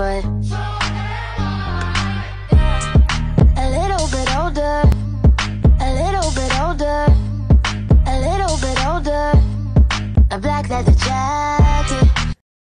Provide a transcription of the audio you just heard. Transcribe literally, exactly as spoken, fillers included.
but a little bit older, a little bit older, a little bit older. A black leather jacket.